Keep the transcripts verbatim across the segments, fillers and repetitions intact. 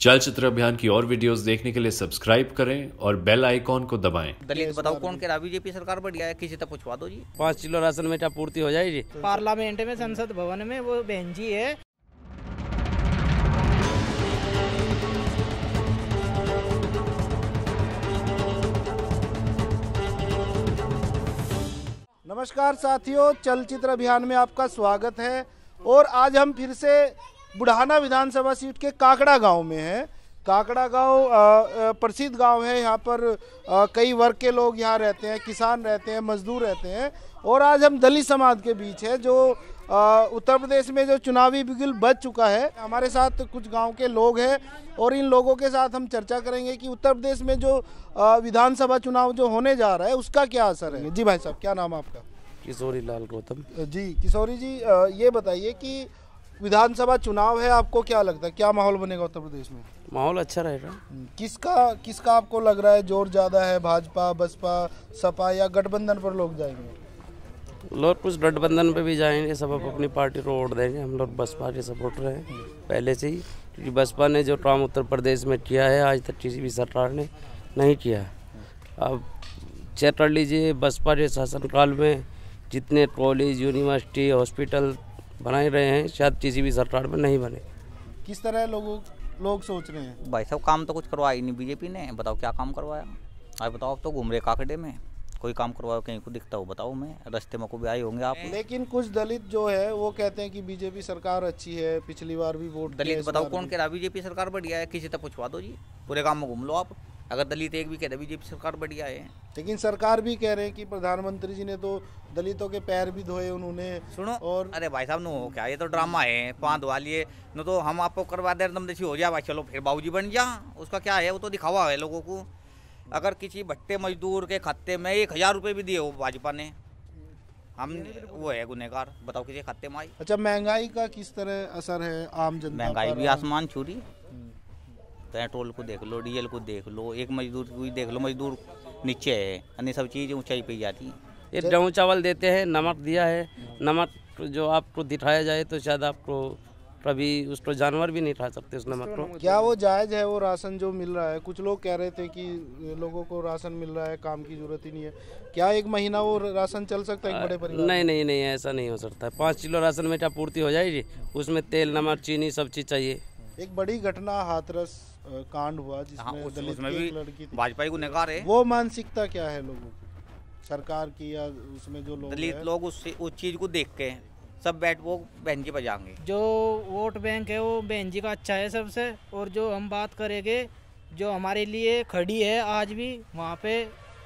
चलचित्र अभियान की और वीडियोस देखने के लिए सब्सक्राइब करें और बेल आइकॉन को दबाएं। दलित बताओ कौन कह रहा बीजेपी सरकार बढ़िया है, किसी तक पूछवा दो जी। पाँच किलो राशन में पूर्ति हो जाएगी। पार्लियामेंट में संसद भवन में वो बहन जी है। नमस्कार साथियों, चलचित्र अभियान में आपका स्वागत है। और आज हम फिर से बुढ़ाना विधानसभा सीट के काकड़ा गांव में हैं। काकड़ा गांव प्रसिद्ध गांव है। यहाँ पर आ, कई वर्ग के लोग यहाँ रहते हैं, किसान रहते हैं, मजदूर रहते हैं। और आज हम दलित समाज के बीच है, जो आ, उत्तर प्रदेश में जो चुनावी बिगुल बज चुका है। हमारे साथ कुछ गांव के लोग हैं और इन लोगों के साथ हम चर्चा करेंगे कि उत्तर प्रदेश में जो विधानसभा चुनाव जो होने जा रहा है उसका क्या असर है। जी भाई साहब, क्या नाम है आपका? किशोरी लाल गौतम जी। किशोरी जी, ये बताइए कि विधानसभा चुनाव है, आपको क्या लगता है क्या माहौल बनेगा उत्तर प्रदेश में? माहौल अच्छा रहेगा। किसका किसका आपको लग रहा है जोर ज्यादा है? भाजपा, बसपा, सपा या गठबंधन पर लोग जाएंगे? लोग कुछ गठबंधन पे भी जाएंगे, सब अपनी पार्टी को वोट देंगे। हम लोग बसपा के सपोर्टर हैं पहले से ही, क्योंकि बसपा ने जो काम उत्तर प्रदेश में किया है आज तक किसी भी सरकार ने नहीं किया है। अब चेक कर लीजिए, बसपा के शासनकाल में जितने कॉलेज, यूनिवर्सिटी, हॉस्पिटल बनाए रहे हैं शायद किसी भी सरकार में नहीं बने। किस तरह लोगों लोग सोच रहे हैं? भाई साहब, काम तो कुछ करवाया ही नहीं बीजेपी ने। बताओ क्या काम करवाया? आज बताओ, आप तो घूम रहे काकड़े में, कोई काम करवाओ कहीं को दिखता हो? बताओ, मैं रास्ते में को भी आए होंगे आप। लेकिन कुछ दलित जो है वो कहते हैं कि बीजेपी सरकार अच्छी है, पिछली बार भी वोट। दलित बताओ कौन कह रहा बीजेपी सरकार बढ़िया है, किसी तक पूछवा दो जी। पूरे गाँव में घूम लो आप, अगर दलित एक भी कह रहे बीजेपी सरकार बढ़िया है। लेकिन सरकार भी कह रहे हैं कि प्रधानमंत्री जी ने तो दलितों के पैर भी धोए उन्होंने। सुनो, और अरे भाई साहब, नो क्या ये तो ड्रामा है। पाँच धोवा लिए न, तो हम आपको करवा दे एकदम देसी हो जाए भाई, चलो फिर बाबूजी बन जा। उसका क्या है, वो तो दिखावा है लोगों को। अगर किसी भट्टे मजदूर के खाते में एक हजार रुपये भी दिए हो भाजपा ने, हम वो है गुनहगार। बताओ किसी खाते में आई। अच्छा, महंगाई का किस तरह असर है आम जनता? महंगाई भी आसमान छू रही। पेट्रोल को देख लो, डीजल को देख लो, एक मजदूर को देख लो, मजदूर नीचे है, अन्य सब चीज़ ऊंचाई पे जाती है। ये गेहूँ चावल देते हैं, नमक दिया है। नमक जो आपको दिखाया जाए तो शायद आपको कभी उसको जानवर भी नहीं खा सकते उस नमक को। क्या वो जायज़ है वो राशन जो मिल रहा है? कुछ लोग कह रहे थे कि लोगों को राशन मिल रहा है, काम की जरूरत ही नहीं है। क्या एक महीना वो राशन चल सकता है एक बड़े परिवार? नहीं नहीं नहीं, ऐसा नहीं हो सकता। पाँच किलो राशन में क्या पूर्ति हो जाएगी? उसमें तेल, नमक, चीनी सब चीज़ चाहिए। एक बड़ी घटना हाथरस कांड हुआ जिसमें उस, दलित उसमें की भी एक लड़की थी। भाजपा को नकार है। वो मानसिकता क्या है लोगों की, सरकार की या उसमें जो लोग दलित लोग उस उस चीज़ को देख के सब बैठ वो बहन जी बजाएंगे। जो वोट बैंक है वो बहन जी का अच्छा है सबसे। और जो हम बात करेंगे, जो हमारे लिए खड़ी है आज भी वहाँ पे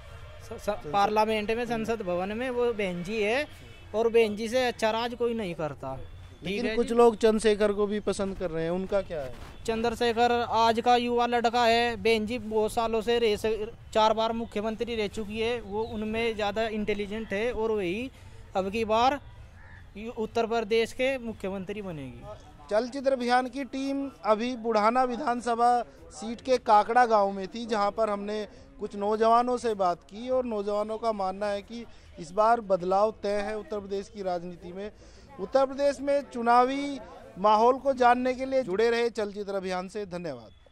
पार्लियामेंट में, संसद भवन में, वो बहन जी है। और बहन जी से अच्छा राज कोई नहीं करता। लेकिन कुछ लोग चंद्रशेखर को भी पसंद कर रहे हैं, उनका क्या है? चंद्रशेखर आज का युवा लड़का है। बहन जी बहुत सालों से रह चार बार मुख्यमंत्री रह चुकी है, वो उनमें ज़्यादा इंटेलिजेंट है और वही अब की बार उत्तर प्रदेश के मुख्यमंत्री बनेगी। चलचित्र अभियान की टीम अभी बुढ़ाना विधानसभा सीट के काकड़ा गांव में थी, जहां पर हमने कुछ नौजवानों से बात की। और नौजवानों का मानना है कि इस बार बदलाव तय है उत्तर प्रदेश की राजनीति में। उत्तर प्रदेश में चुनावी माहौल को जानने के लिए जुड़े रहे चलचित्र अभियान से। धन्यवाद।